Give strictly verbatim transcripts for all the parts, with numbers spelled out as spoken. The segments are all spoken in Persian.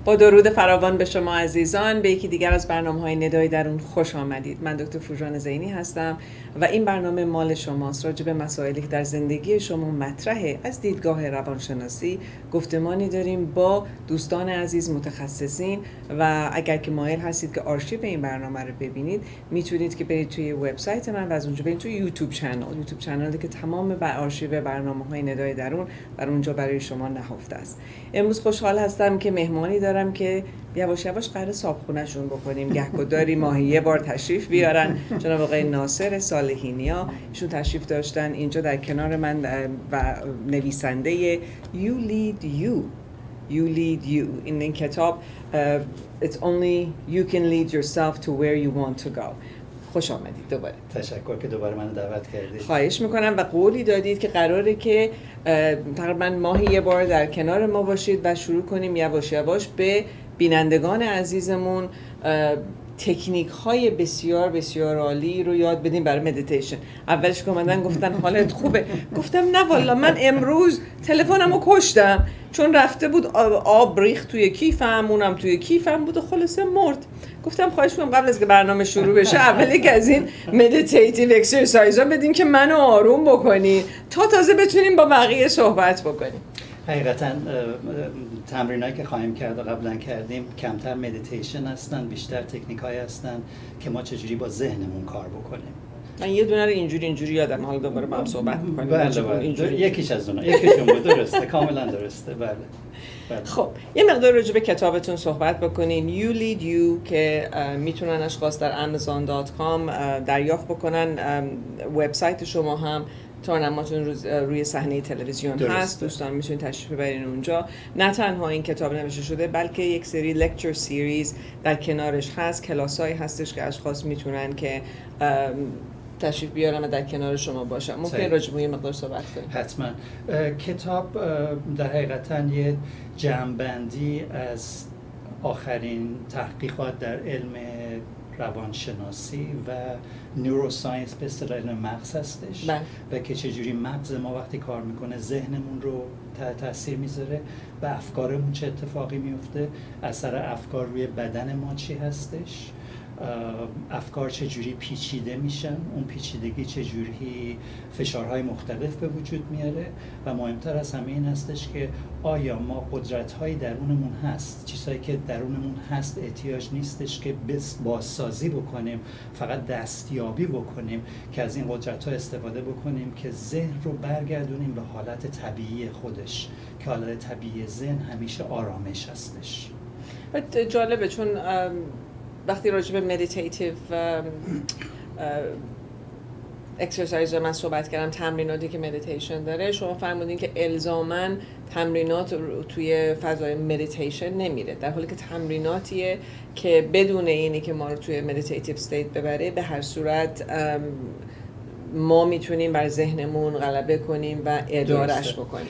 با درود فراوان به شما عزیزان، به یکی دیگر از برنامه‌های ندای درون خوش آمدید. من دکتر فروژان زینی هستم و این برنامه مال شماست. راجع به مسائلی که در زندگی شما مطرحه از دیدگاه روانشناسی گفتمانی داریم با دوستان عزیز متخصصین و اگر که مایل هستید که آرشیو این برنامه رو ببینید میتونید که برید توی وبسایت من و از اونجا برید توی یوتیوب چنل یوتیوب چنلی که تمام بر آرشیو برنامه‌های ندای درون در اونجا برای شما نهفته است. امروز خوشحال هستم که مهمانی دارم که یواش یواش قرار صابخونه‌شون بکنیم. گهگداری ماهی یه بار تشریف بیارن. جناب آقای ناصر صالحینیا ایشون تشریف داشتن اینجا در کنار من و نویسنده You Lead You You Lead You این این کتاب uh, It's only you can lead yourself to where you want to go. خوش آمدید دوباره. تشکر که دوباره من دعوت کردید. خواهش میکنم و قولی دادید که قراره که تقریبا ماهی یه بار در کنار ما باشید و شروع کنیم یواش یواش به بینندگان عزیزمون تکنیک های بسیار بسیار عالی رو یاد بدیم برای مدیتیشن. اولش که اومدن گفتن حالت خوبه، گفتم نه والا من امروز تلفنم رو کشتم چون رفته بود آب ریخت توی کیفم، اونم توی کیفم بود و خلاصه مرد. گفتم خواهش می‌کنم قبل از که برنامه شروع بشه اولی که از این مدیتیتیو اکسرسایزها بدین که منو آروم بکنین تا تازه بتونیم با بقیه صحبت بکنیم. حقیقتا تمرینایی که خواهیم کرد و قبلا کردیم کمتر مدیتیشن هستن، بیشتر تکنیکایی هستن که ما چجوری با ذهنمون کار بکنیم. من یه دونه رو اینجوری اینجوری یادم، حالا دوباره با هم صحبت می‌کنیم. بله بله. اینجوری یکیش از اونها، یکیشون بود. درسته، کاملا درسته. بله. بله. خب یه مقدار راجع به کتابتون صحبت بکنین. You Lead You که میتونن اشخاص در امازون دات کام دریافت بکنن. وبسایت شما هم تورنماتون روی صحنه تلویزیون هست، دوستان میتونید تشریف ببرین اونجا. نه تنها این کتاب نوشته شده بلکه یک سری لکچر سیریز در کنارش هست، کلاسایی هستش که اشخاص میتونن که تشریف بیارم و در کنار شما باشم. ممکن راجع به این مقدار صحبت کنیم؟ حتما. کتاب در حقیقتا یه جمع‌بندی از آخرین تحقیقات در علم روانشناسی و نوروساینس به اصطلاح علم مغز هستش بله. و که چجوری مغز ما وقتی کار میکنه ذهنمون رو تحت تاثیر میذاره و افکارمون چه اتفاقی میفته، اثر افکار روی بدن ما چی هستش، افکار چجوری پیچیده میشن، اون پیچیدگی چجوری فشارهای مختلف به وجود میاره و مهمتر از همه این هستش که آیا ما قدرت‌های درونمون هست، چیزهایی که درونمون هست احتیاج نیستش که بازسازی بکنیم، فقط دستیابی بکنیم که از این قدرت‌ها استفاده بکنیم که ذهن رو برگردونیم به حالت طبیعی خودش که حالت طبیعی ذهن همیشه آرامش هستش. جالبه چون وقتی راجع به مدیتیتیو اکسرسایز من صحبت کردم، تمریناتی که مدیتیشن داره، شما فرمودین که الزاماً تمرینات توی فضای مدیتیشن نمیره، در حالی که تمریناتیه که بدون اینی که ما رو توی مدیتیتیو استیت ببره به هر صورت ما میتونیم بر ذهنمون غلبه کنیم و ادارهش بکنیم.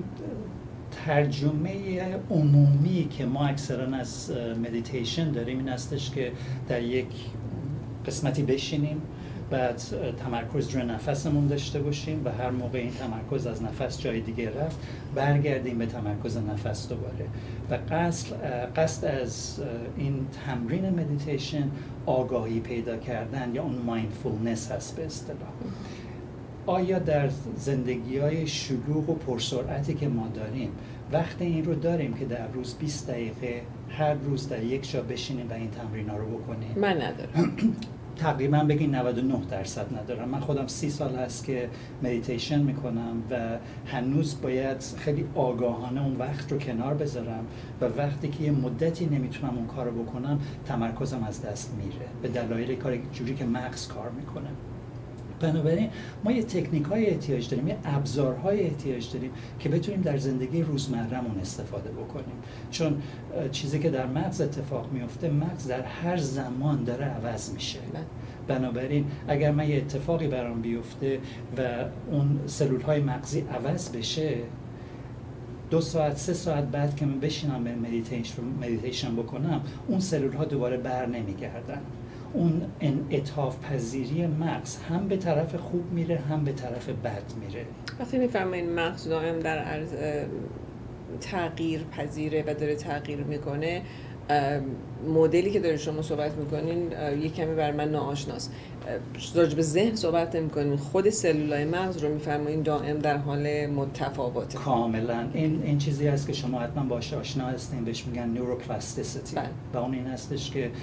ترجمه عمومی که ما اکثرا از مدیتیشن داریم این هستش که در یک قسمتی بشینیم، بعد تمرکز روی نفسمون داشته باشیم و هر موقع این تمرکز از نفس جای دیگه رفت برگردیم به تمرکز نفس دوباره. و قصد قصد از این تمرین مدیتیشن آگاهی پیدا کردن یا اون مایندفولنس هست به اصطلاح. آیا در زندگی‌های شلوغ و پرسرعتی که ما داریم وقت این رو داریم که در روز بیست دقیقه هر روز در یک جا بشینیم و این تمرین‌ها رو بکنیم؟ من ندارم. تقریبا بگین نود و نه درصد ندارم. من خودم سی سال هست که مدیتیشن میکنم و هنوز باید خیلی آگاهانه اون وقت رو کنار بذارم و وقتی که یه مدتی نمیتونم اون کار رو بکنم تمرکزم از دست میره به دلایل کاری جوری که مغز کار میکنه. بنابراین ما یه تکنیک‌های احتیاج داریم، یه ابزارهای احتیاج داریم که بتونیم در زندگی روزمره‌مون استفاده بکنیم، چون چیزی که در مغز اتفاق میفته مغز در هر زمان داره عوض میشه. بنابراین اگر من یه اتفاقی برام بیفته و اون سلول‌های مغزی عوض بشه، دو ساعت سه ساعت بعد که من بشینم به مدیتیشن مدیتیشن بکنم اون سلول‌ها دوباره بر نمیگردن. اون انعطاف پذیری مغز هم به طرف خوب میره هم به طرف بد میره. وقتی میفهمین مغز دائم در عرض تغییر پذیره و داره تغییر میکنه، مدلی که داره شما صحبت میکنین یه کمی بر من ناآشناست. راجع به ذهن صحبت نمیکنین، خود سلولای مغز رو میفرمایین دائم در حال متفاوته. کاملا این این چیزی هست که شما حتما باهاش آشنا هستین، بهش میگن نوروپلاستیسیتی و اون این هستش که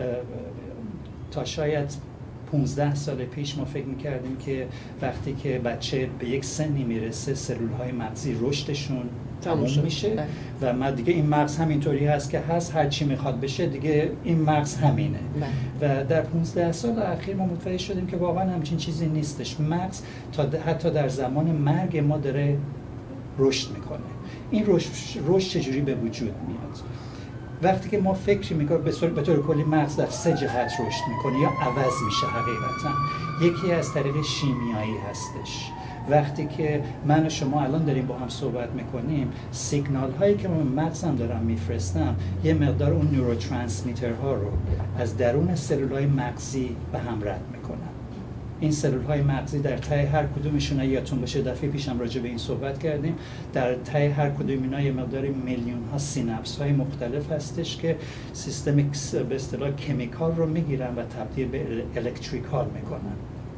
تا شاید پانزده سال پیش ما فکر میکردیم که وقتی که بچه به یک سنی میرسه سلولهای مغزی رشدشون تموم میشه بله. و ما دیگه این مغز همینطوری هست که هست، هر چی میخواد بشه دیگه این مغز همینه بله. و در پانزده سال اخیر ما متوجه شدیم که واقعا همچین چیزی نیستش. مغز تا حتی در زمان مرگ ما داره رشد میکنه. این رشد رشد چجوری به وجود میاد؟ وقتی که ما فکر میکنیم به طور کلی مغز در سه جهت رشد میکنه یا عوض میشه حقیقتا. یکی از طریق شیمیایی هستش. وقتی که من و شما الان داریم با هم صحبت میکنیم، سیگنال هایی که من مغزم دارم میفرستم یه مقدار اون نوروترانسمیترها رو از درون سلول های مغزی به هم رد میکنن. این سلول های مغزی در ته هر کدومشون یادتون باشه دفعه پیشم راجع به این صحبت کردیم، در ته هر کدوم اینا یه مقدار میلیون ها سیناپس های مختلف هستش که سیستم به اصطلاح کمیکال رو میگیرن و تبدیل به الکتریکال میکنن.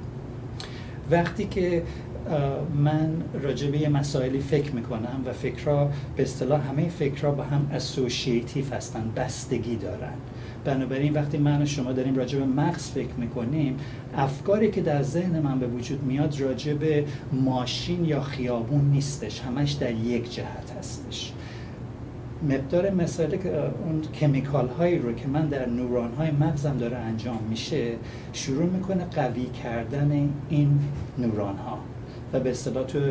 وقتی که من راجع به یه مسائلی فکر میکنم و فکرها به اصطلاح همه فکرها با هم اسوسییتیو هستن، بستگی دارن. بنابراین وقتی من و شما داریم راجع به مغز فکر میکنیم، افکاری که در ذهن من به وجود میاد راجع به ماشین یا خیابون نیستش، همش در یک جهت هستش. مقدار مسائل که اون کمیکال هایی رو که من در نوران های مغزم داره انجام میشه شروع میکنه قوی کردن این نوران ها و به اصطلاح تو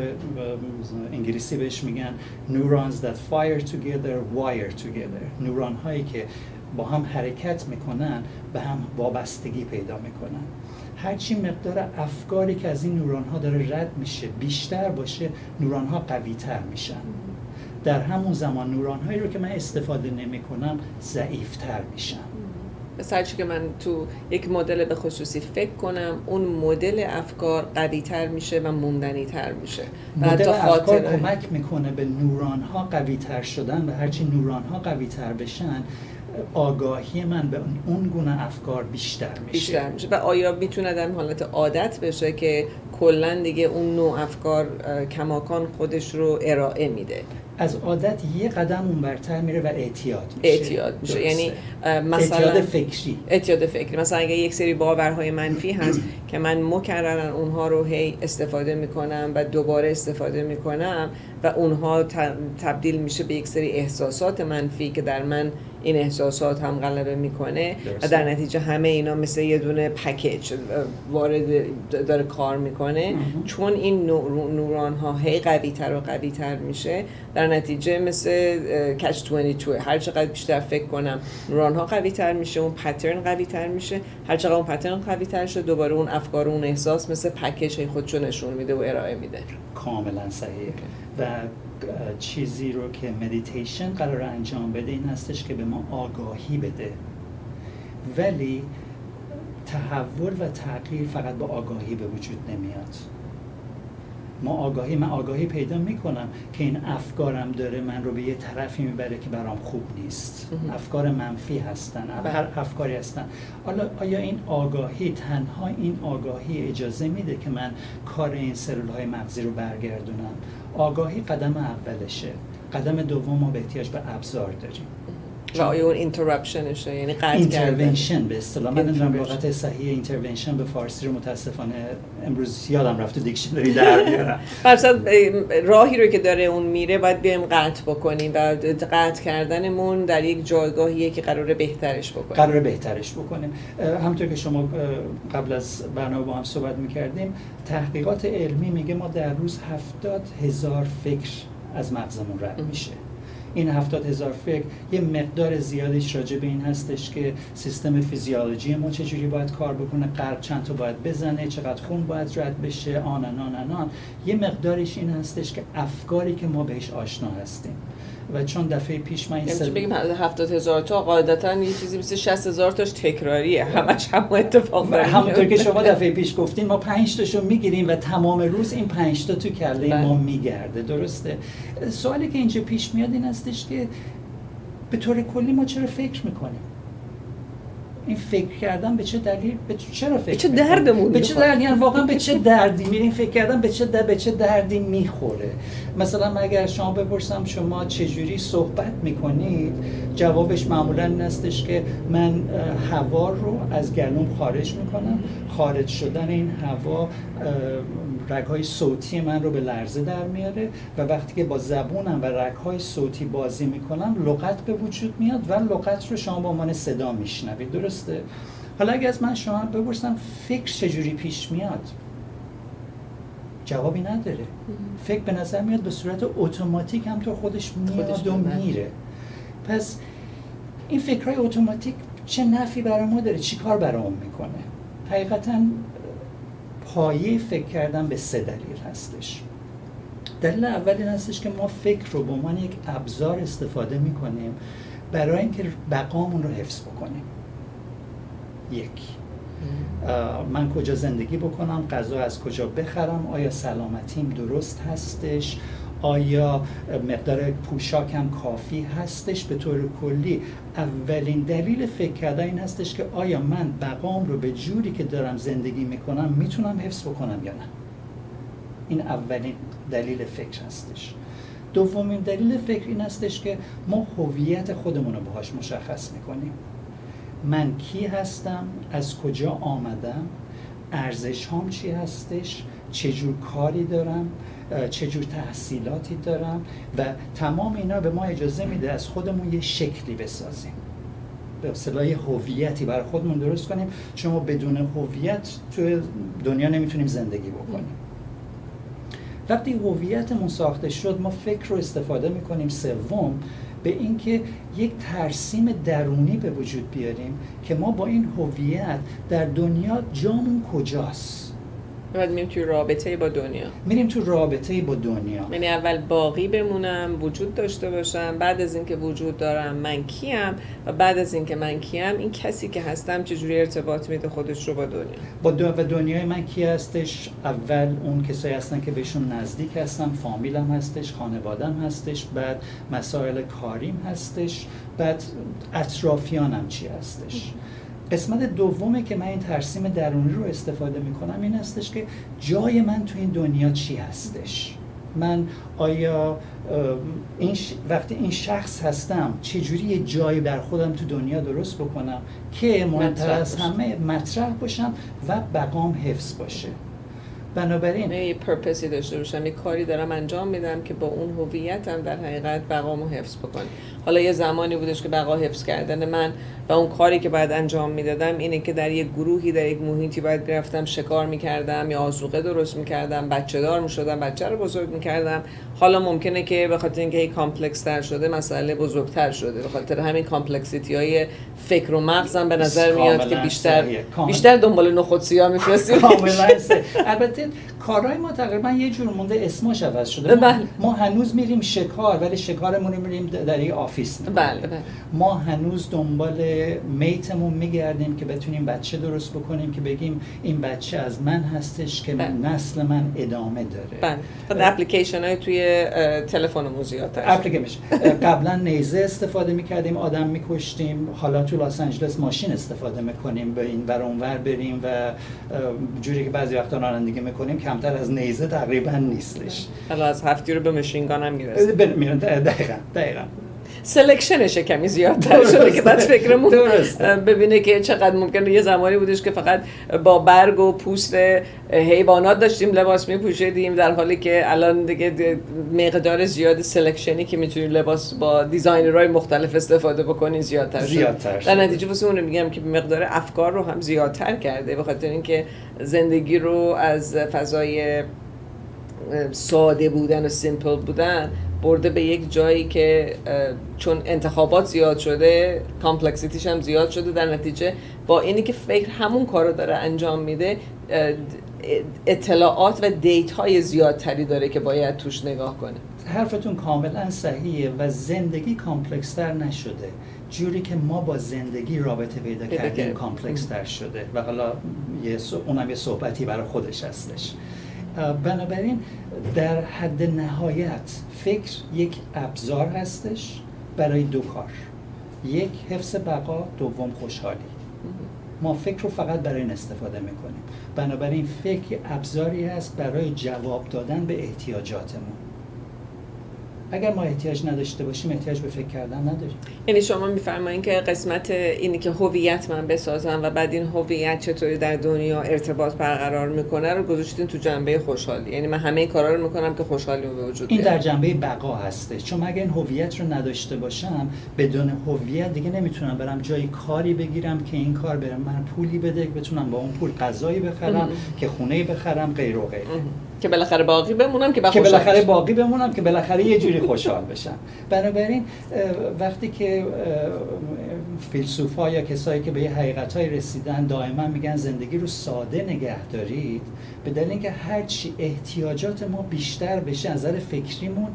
انگلیسی بهش میگن neurons that fire together wire together. نوران هایی که با هم حرکت میکنن به هم وابستگی پیدا میکنن. هرچی مقدار افکاری که از این نوران ها داره رد میشه بیشتر باشه، نوران ها قوی تر میشن. در همون زمان نوران هایی رو که من استفاده نمی کنم ضعیف تر میشن. مثلا چی که من تو یک مدل به خصوصی فکر کنم، اون مدل افکار قوی تر میشه و موندنی تر میشه. مدل افکار کمک میکنه به نوران ها قوی تر شدن و هرچی نوران ها قوی تر بشن آگاهی من به اون گونه افکار بیشتر میشه. بیشتر میشه. و آیا میتونه در حالت عادت بشه که کلا دیگه اون نوع افکار کماکان خودش رو ارائه میده؟ از عادت یه قدم اون برتر میره و اعتیاد میشه. اعتیاد میشه. یعنی مثلا اعتیاد فکری. اعتیاد فکری. مثلا اگه یک سری باورهای منفی هست که من مکررن اونها رو هی استفاده میکنم و دوباره استفاده میکنم و اونها تبدیل میشه به یک سری احساسات منفی که در من این احساسات هم غلبه میکنه و در نتیجه همه اینا مثل یه دونه پکیج وارد داره کار میکنه. چون این نوران ها هی قوی تر و قوی تر میشه، در نتیجه مثل کچ بیست و دو، هر چقدر بیشتر فکر کنم نوران ها قوی تر میشه، اون پترن قوی تر میشه، هر چقدر اون پترن قوی تر شد دوباره اون افکار و اون احساس مثل پکیج هی خودشو نشون میده و ارائه میده. کاملا صحیح. و چیزی رو که مدیتیشن قرار انجام بده این هستش که به ما آگاهی بده، ولی تحول و تغییر فقط با آگاهی به وجود نمیاد. ما آگاهی من آگاهی پیدا میکنم که این افکارم داره من رو به یه طرفی میبره که برام خوب نیست. افکار منفی هستن، هر افکاری هستن. حالا آیا این آگاهی تنها این آگاهی اجازه میده که من کار این سلول های مغزی رو برگردونم؟ آگاهی قدم اولشه. قدم دوم ما به احتیاج به ابزار داریم. و آیا اون اینترپشنشه، یعنی قطع اینترونشن به اصطلاح. من نمیدونم لغت صحیح اینترونشن به فارسی رو متاسفانه امروز یادم رفته دیکشنری در بیارم. مثلا راهی رو که داره اون میره باید بیایم قطع بکنیم و قطع کردنمون در یک جایگاهیه که قراره بهترش بکنیم. قراره بهترش بکنیم. همونطور که شما قبل از برنامه با هم صحبت می‌کردیم، تحقیقات علمی میگه ما در روز هفتاد هزار فکر از مغزمون رد میشه. این هفتاد هزار فکر یه مقدار زیادش راجع به این هستش که سیستم فیزیولوژی ما چجوری باید کار بکنه، قلب چند تا باید بزنه، چقدر خون باید رد بشه، آن آن آن آن. یه مقدارش این هستش که افکاری که ما بهش آشنا هستیم و چون دفعه پیش من این سد... بگیم هفتاد هزار تا قاعدتا یه چیزی مثل شصت هزار تاش تکراریه، همش هم اتفاق داره. همونطور که شما دفعه پیش گفتین ما پنج تاشو میگیریم و تمام روز این پنج تا تو کله بله. ما میگرده. درسته؟ سوالی که اینجا پیش میاد این هستش که به طور کلی ما چرا فکر میکنیم؟ این فکر کردن به چه دلیل؟ به چرا فکر؟ به چه دردمون؟ به چه دردی؟ یعنی واقعا به چه دردی میرین فکر کردن به چه در... به چه دردی میخوره؟ مثلا اگر شما بپرسم شما چه جوری صحبت میکنید، جوابش معمولا این هستش که من هوا رو از گلوم خارج میکنم، خارج شدن این هوا رگ‌های صوتی من رو به لرزه در میاره و وقتی که با زبونم و رگ‌های صوتی بازی میکنم لغت به وجود میاد و لغت رو شما با عنوان صدا میشنوید. درسته؟ حالا اگه از من شما بپرسم فکر چجوری پیش میاد، جوابی نداره. فکر به نظر میاد به صورت اتوماتیک هم تو خودش میاد و میره. پس این فکرهای اتوماتیک چه نفعی برای ما داره؟ چی کار برای اون میکنه؟ حقیقتاً پایه فکر کردن به سه دلیل هستش. دلیل اول این هستش که ما فکر رو به عنوان یک ابزار استفاده میکنیم برای اینکه بقامون رو حفظ بکنیم. یک، من کجا زندگی بکنم، غذا از کجا بخرم، آیا سلامتیم درست هستش، آیا مقدار پوشاکم کافی هستش. به طور کلی اولین دلیل فکر کردن این هستش که آیا من بقام رو به جوری که دارم زندگی میکنم میتونم حفظ بکنم یا نه. این اولین دلیل فکر هستش. دومین دلیل فکر این هستش که ما هویت خودمون رو باهاش مشخص میکنیم. من کی هستم، از کجا آمدم، ارزش هام چی هستش، چه جور کاری دارم، چه جور تحصیلاتی دارم و تمام اینا به ما اجازه میده از خودمون یه شکلی بسازیم، به اصطلاح هویتی برای خودمون درست کنیم، چون ما بدون هویت توی دنیا نمیتونیم زندگی بکنیم. وقتی هویتمون ساخته شد ما فکر رو استفاده میکنیم سوم به اینکه یک ترسیم درونی به وجود بیاریم که ما با این هویت در دنیا جامون کجاست. بعد میریم توی رابطه با دنیا. میریم تو رابطه با دنیا. یعنی اول باقی بمونم، وجود داشته باشم، بعد از اینکه وجود دارم من کیم و بعد از اینکه من کیم این کسی که هستم چجوری ارتباط میده خودش رو با دنیا. با دو و دنیای من کی هستش؟ اول اون کسایی هستن که بهشون نزدیک هستم، فامیلم هستش، خانوادم هستش، بعد مسائل کاریم هستش، بعد اطرافیانم چی هستش. قسمت دومه که من این ترسیم درونی رو استفاده میکنم این هستش که جای من تو این دنیا چی هستش. من آیا این ش... وقتی این شخص هستم چجوری یه جایی در خودم تو دنیا درست بکنم که مهمتر از همه مطرح باشم و بقام حفظ باشه. بنابراین یه پرپسی داشته باشم، یه کاری دارم انجام میدم که با اون هویتم در حقیقت بقامو حفظ بکنم. حالا یه زمانی بودش که بقا حفظ کردن من و اون کاری که باید انجام میدادم اینه که در یک گروهی در یک محیطی باید میرفتم شکار میکردم یا آذوقه درست میکردم، بچه دار میشدم، بچه رو بزرگ میکردم. حالا ممکنه که به خاطر اینکه هی کامپلکس تر شده مسئله بزرگتر شده، به خاطر همین کامپلکسیتی های فکر و مغزم به نظر میاد که بیشتر بیشتر دنبال نخود سیاه میفرستیم. کاملا البته کارهای ما تقریبا یه جور مونده، اسمش عوض شده. ما, ما هنوز میریم شکار ولی شکارمون رو میریم در یه آفیس. بله بله. ما هنوز دنبال میتمون میگردیم که بتونیم بچه درست بکنیم که بگیم این بچه از من هستش که بله. نسل من ادامه داره. بله. اپلیکیشن های توی تلفنمون زیادتر شده. اپلیکیشن قبلا نیزه استفاده میکردیم آدم میکشتیم، حالا تو لس آنجلس ماشین استفاده میکنیم به این ور اون ور بریم و جوری که بعضی وقتا رانندگی میکنیم کمتر از نیزه تقریبا نیستش. حالا از هفتی رو به ماشینگان هم میرسه. دقیقاً دقیقاً. سلکشنش کمی زیادتر شده که بعد فکرمون ببینه که چقدر ممکنه. یه زمانی بودش که فقط با برگ و پوست حیوانات داشتیم لباس میپوشیدیم، در حالی که الان دیگه مقدار زیاد سلکشنی که میتونیم لباس با دیزاینرهای مختلف استفاده بکنیم زیادتر شده. زیادتر در نتیجه واسه اون میگم که مقدار افکار رو هم زیادتر کرده، به خاطر اینکه زندگی رو از فضای ساده بودن و سیمپل بودن برده به یک جایی که چون انتخابات زیاد شده کامپلکسیتیش هم زیاد شده، در نتیجه با اینی که فکر همون کارو داره انجام میده اطلاعات و دیت های زیادتری داره که باید توش نگاه کنه. حرفتون کاملا صحیحه و زندگی کامپلکس تر نشده، جوری که ما با زندگی رابطه پیدا کردیم کامپلکس تر شده و حالا یه اونم یه صحبتی برای خودش هستش. بنابراین در حد نهایت فکر یک ابزار هستش برای دو کار، یک حفظ بقا، دوم خوشحالی. ما فکر رو فقط برای این استفاده میکنیم، بنابراین فکر ابزاری هست برای جواب دادن به احتیاجاتمون. اگر ما احتیاج نداشته باشیم احتیاج به فکر کردن نداریم. یعنی شما میفرمایین که قسمت اینی که هویت من بسازم و بعد این هویت چطوری در دنیا ارتباط برقرار میکنه رو گذاشتین تو جنبه خوشحالی، یعنی من همه این کارا رو میکنم که خوشحالی به وجود بیاد. این در جنبه بقا هستش، چون اگه این هویت رو نداشته باشم بدون هویت دیگه نمیتونم برم جای کاری بگیرم که این کار برم من پولی بده بتونم با اون پول غذایی بخرم که خونه بخرم غیر و غیره، که بالاخره باقی بمونم که که بالاخره باقی بمونم که بالاخره یه جوری خوشحال بشم. بنابراین وقتی که فیلسوفا یا کسایی که به یه حقیقتایی رسیدن دائما میگن زندگی رو ساده نگه دارید، به دلیل اینکه هرچی احتیاجات ما بیشتر بشه از نظر فکریمون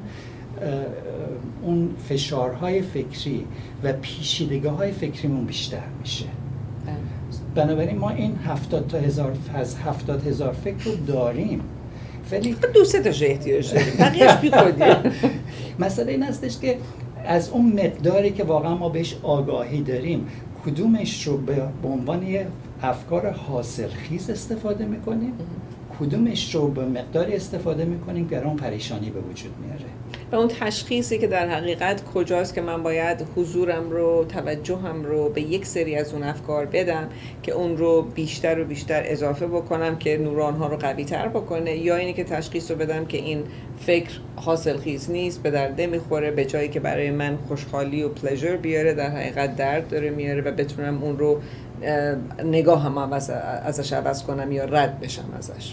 اون فشارهای فکری و پیچیدگی‌های فکریمون بیشتر میشه. بنابراین ما این هفتاد تا هزار از هفتاد هزار فکر رو داریم، ولی دو سه تاش احتیاج داریم، بقیه‌اش بیخودی. مسئله این هستش که از اون مقداری که واقعا ما بهش آگاهی داریم کدومش رو به عنوان یه افکار حاصلخیز استفاده میکنیم، کدومش رو به مقداری استفاده میکنیم که اون پریشانی به وجود میاره. و اون تشخیصی که در حقیقت کجاست که من باید حضورم رو، توجهم رو به یک سری از اون افکار بدم که اون رو بیشتر و بیشتر اضافه بکنم که نوران‌ها رو قوی تر بکنه، یا اینی که تشخیص رو بدم که این فکر حاصلخیز نیست، به درد نمیخوره، به جایی که برای من خوشحالی و پلژر بیاره در حقیقت درد داره میاره و بتونم اون رو نگاه هم ازش عوض کنم یا رد بشم ازش.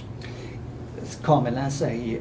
کاملا صحیح.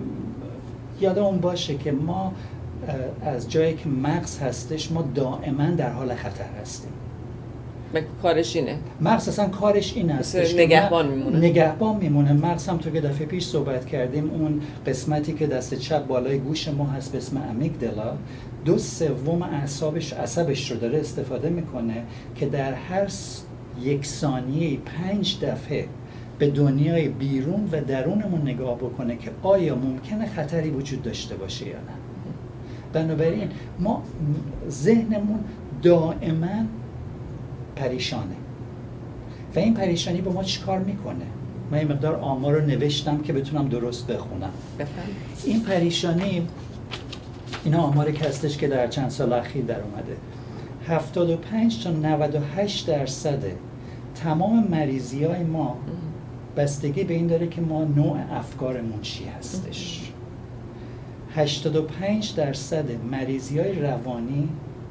یادمون باشه که ما از جایی که مغز هستش ما دائما در حال خطر هستیم. کارش اینه. مغز اصلا کارش این هستش نگهبان میمونه. نگهبان میمونه. مغز هم تو که دفعه پیش صحبت کردیم اون قسمتی که دست چپ بالای گوش ما هست به اسم امیگدالا، دو سوم اعصابش عصبش رو داره استفاده میکنه که در هر یک ثانیه پنج دفعه به دنیای بیرون و درونمون نگاه بکنه که آیا ممکنه خطری وجود داشته باشه یا نه. بنابراین ما ذهنمون دائما پریشانه و این پریشانی با ما چیکار میکنه؟ من این مقدار آمار رو نوشتم که بتونم درست بخونم. بفهم. این پریشانی، اینا آماری که هستش که در چند سال اخیر در اومده، هفتاد و پنج تا نود و هشت درصد تمام مریضی های ما بستگی به این داره که ما نوع افکارمون چی هستش. هشتاد و پنج درصد مریضی های روانی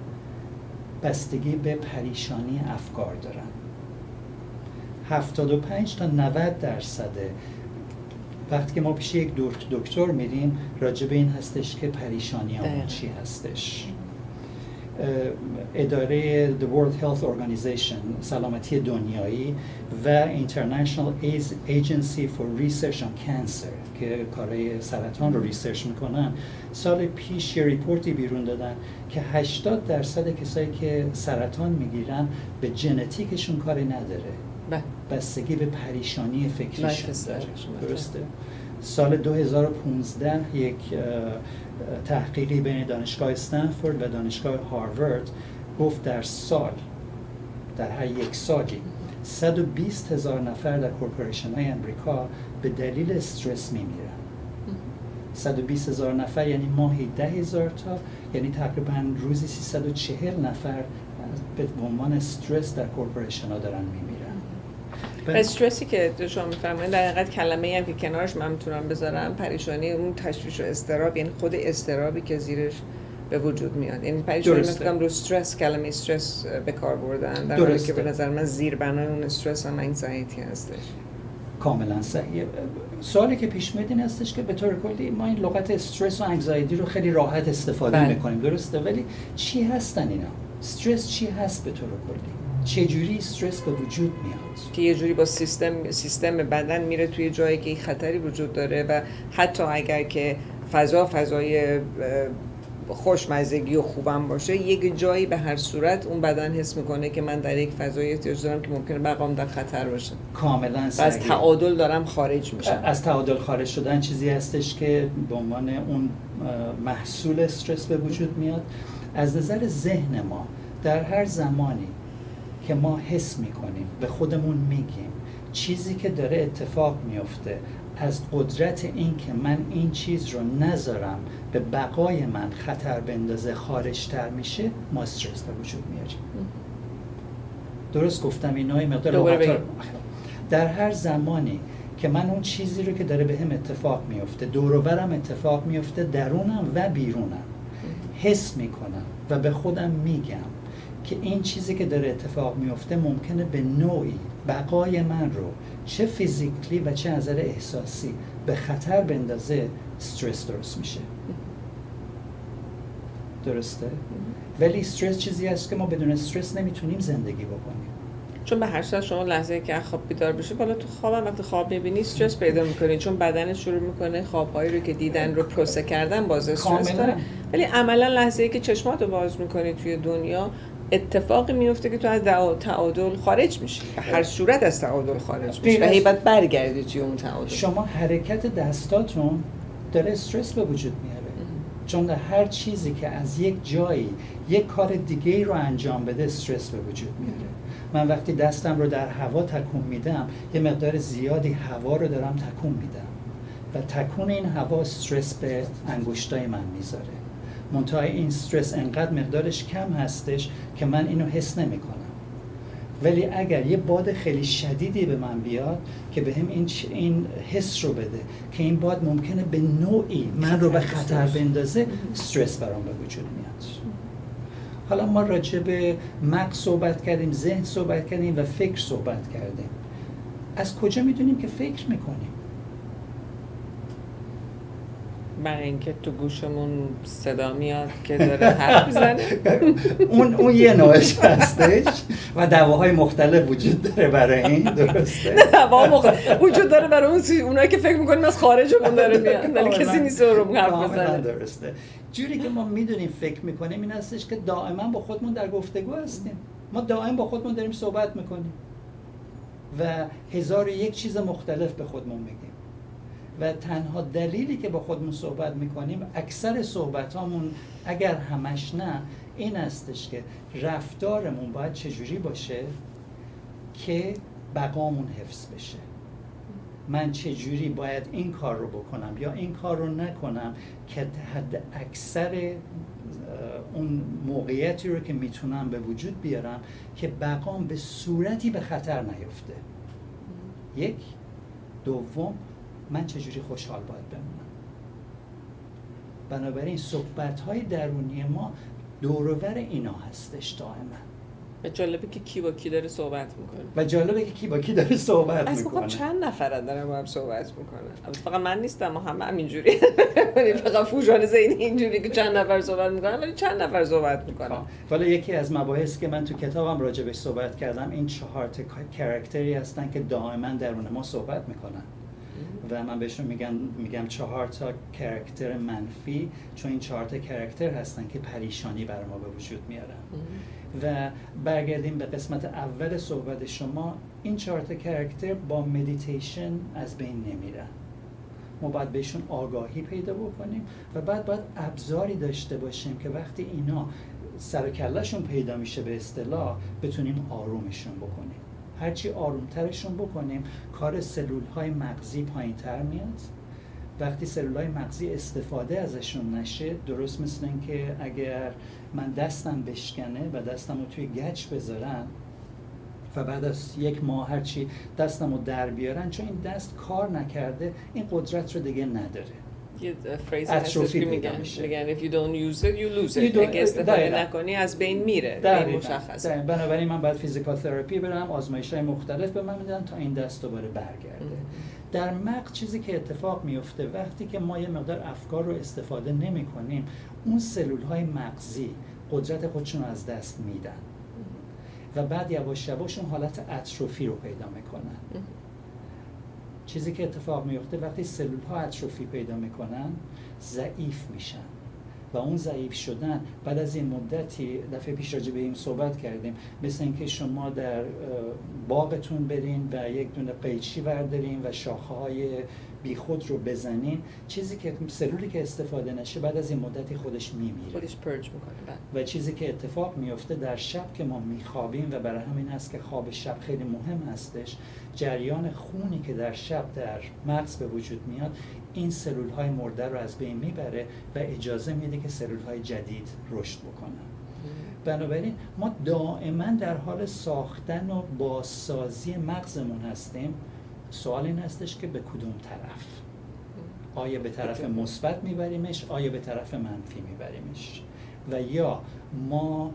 بستگی به پریشانی افکار دارن. هفتاد و پنج تا نود درصد وقتی که ما پیش یک دکتر میریم راجع به این هستش که پریشانی همون چی هستش. اداره The World Health Organization سلامتی دنیایی و International Agency for Research on Cancer که کارهای سرطان رو ریسرچ میکنن سال پیش یه ریپورتی بیرون دادن که هشتاد درصد کسایی که سرطان میگیرن به ژنتیکشون کاری نداره، بستگی به پریشانی فکریشون داره. درسته؟ سال دو هزار و پانزده یک تحقیقی بین دانشگاه استنفورد و دانشگاه هاروارد گفت در سال در هر یک سالی صد و بیست هزار نفر در کورپوریشن های امریکا به دلیل استرس میمیرن. صد و بیست هزار نفر یعنی ماهی ده هزار تا، یعنی تقریبا روزی سیصد و چهل نفر به عنوان استرس در کورپوریشن ها دارن میمیرن. استرسی که شما میفرمایید در حقیقت کلمه‌ای هم که کنارش من میتونم بذارم پریشانی، اون تشویش و اضطراب، یعنی خود اضطرابی که زیرش به وجود میاد. یعنی پریشانی مثلا رو استرس، کلمه استرس به کار بردن در حالی که به نظر من زیربنای اون استرس هم انگزایتی هستش. کاملا صحیحه. سوالی که پیش میاد این هستش که به طور کلی ما این لغت استرس و انگزایتی رو خیلی راحت استفاده بله. میکنیم، درسته؟ ولی چی هستن اینا؟ استرس چی هست به طور کلی؟ چه جوری استرس به وجود میاد؟ که یه جوری با سیستم سیستم بدن میره توی جایی که خطری وجود داره و حتی اگر که فضا فضای خوشمزگی و خوبم باشه، یک جایی به هر صورت اون بدن حس میکنه که من در یک فضای احتیاج دارم که ممکنه بقام در خطر باشه. کاملا صحیح. از تعادل دارم خارج میشم. از تعادل خارج شدن چیزی هستش که به عنوان اون محصول استرس به وجود میاد. از نظر ذهن ما در هر زمانی که ما حس میکنیم، به خودمون میگیم چیزی که داره اتفاق میفته از قدرت این که من این چیز رو نذارم به بقای من خطر بندازه خارج تر میشه، ما استرس به وجود میاریم. درست گفتم اینای مقدار لغت‌ها. در هر زمانی که من اون چیزی رو که داره به هم اتفاق میفته، دور و برم اتفاق میفته، درونم و بیرونم، حس میکنم و به خودم میگم که این چیزی که داره اتفاق میفته ممکنه به نوعی بقای من رو چه فیزیکلی و چه نظر احساسی به خطر بندازه، استرس درست میشه. درسته؟ ولی استرس چیزی هست که ما بدون استرس نمیتونیم زندگی بکنیم. چون به هر صورت شما لحظه که خواب بیدار بشی، بالا تو خوابم وقتی خواب میبینی استرس پیدا میکنی، چون بدنت شروع میکنه خوابهایی رو که دیدن رو پروسه کردن باز استرس داره. ولی عملا لحظه که چشماتو باز میکنی توی دنیا اتفاقی میفته که تو از تعادل خارج میشی، به هر صورت از تعادل خارج میشی و هیبت برگردی توی اون تعادل. شما حرکت دستاتون داره استرس به وجود میاره، چون در هر چیزی که از یک جایی یک کار دیگه رو انجام بده استرس به وجود میاره. من وقتی دستم رو در هوا تکون میدم، یه مقدار زیادی هوا رو دارم تکون میدم و تکون این هوا استرس به انگشتای من میذاره. منتها این استرس انقدر مقدارش کم هستش که من اینو حس نمی کنم. ولی اگر یه باد خیلی شدیدی به من بیاد که به هم این, این حس رو بده که این باد ممکنه به نوعی من رو به خطر بندازه، استرس برام به وجود میاد. حالا ما راجع به مغز صحبت کردیم، ذهن صحبت کردیم و فکر صحبت کردیم. از کجا میدونیم که فکر میکنیم؟ برای اینکه تو گوشمون صدا میاد که داره حرف میزنه. اون اون یه نوعش هستش و دواهای مختلف وجود داره برای این. درسته؟ نه دوا مختلف وجود داره برای اون اونایی که فکر میکنیم از خارجمون داره میاد، ولی کسی نیست رو حرف بزنه. درسته. جوری که ما میدونیم فکر میکنیم این هستش که دائما با خودمون در گفتگو هستیم. ما دائما با خودمون داریم صحبت میکنیم و هزار و یک چیز مختلف به خودمون میگیم. و تنها دلیلی که با خودمون صحبت میکنیم، اکثر صحبت هامون اگر همش نه، این هستش که رفتارمون باید چجوری باشه که بقامون حفظ بشه. من چجوری باید این کار رو بکنم یا این کار رو نکنم که حد اکثر اون موقعیتی رو که میتونم به وجود بیارم که بقام به صورتی به خطر نیفته. یک. دوم، من چجوری خوشحال باید بمونم. بنابراین صحبت‌های درونی ما دور و بر اینا هستش دائما. و جالبه که کی با کی داره صحبت میکنه. و جالبه که کی با کی داره صحبت از میکنه. از چند نفر دارن با هم صحبت میکنن. فقط من نیستم، همه همینجوری. فقط فوجان ذهنی اینجوری که چند نفر صحبت میکنن، ولی چند نفر صحبت میکنن. والا یکی از مباحثی که من تو کتابم راجع بهش صحبت کردم، این چهار تا کاراکتری هستن که دائما درون ما صحبت میکنن. و من بهشون میگم میگم چهار تا کاراکتر منفی، چون این چهار تا کاراکتر هستن که پریشانی برای ما به وجود میارن. و برگردیم به قسمت اول صحبت شما، این چهار تا کاراکتر با مدیتیشن از بین نمیرن. ما باید بهشون آگاهی پیدا بکنیم و بعد باید ابزاری داشته باشیم که وقتی اینا سر و کله‌شون پیدا میشه به اصطلاح بتونیم آرومشون بکنیم. هرچی آرومترشون بکنیم، کار سلول‌های مغزی پایین‌تر میاد. وقتی سلول‌های مغزی استفاده ازشون نشه، درست مثل این که اگر من دستم بشکنه و دستم رو توی گچ بذارن و بعد از یک ماه هرچی دستم رو در بیارن، چون این دست کار نکرده، این قدرت رو دیگه نداره. یه فریز هستش که میگن میگن if you don't use it you lose it. اگه استفاده نکنی از بین میره. این مشخصه. بنابراین من باید فیزیکال تراپی برم، آزمایش‌های مختلف به من میدن تا این دست دوباره برگرده. در مغز چیزی که اتفاق میفته وقتی که ما یه مقدار افکار رو استفاده نمی‌کنیم، اون سلول‌های مغزی قدرت خودشون رو از دست میدن و بعد یواش یواش اون حالت اتروفی رو پیدا میکنن. چیزی که اتفاق میفته وقتی سلول ها اتروفی پیدا میکنن ضعیف میشن و اون ضعیف شدن بعد از این مدتی، دفعه پیش راجع به این صحبت کردیم، مثل اینکه شما در باغتون برین و یک دونه قیچی بردارین و شاخه‌های بیخود رو بزنین، چیزی که سلولی که استفاده نشه بعد از این مدتی خودش میمیره، خودش پرج میکنه. و چیزی که اتفاق میفته در شب که ما میخوابیم و برای همین هست که خواب شب خیلی مهم هستش، جریان خونی که در شب در مغز به وجود میاد این سلول های مرده رو از بین میبره و اجازه میده که سلول های جدید رشد بکنن. بنابراین ما دائما در حال ساختن و بازسازی مغزمون هستیم. سوال این هستش که به کدوم طرف؟ آیا به طرف مثبت میبریمش، آیا به طرف منفی میبریمش؟ و یا ما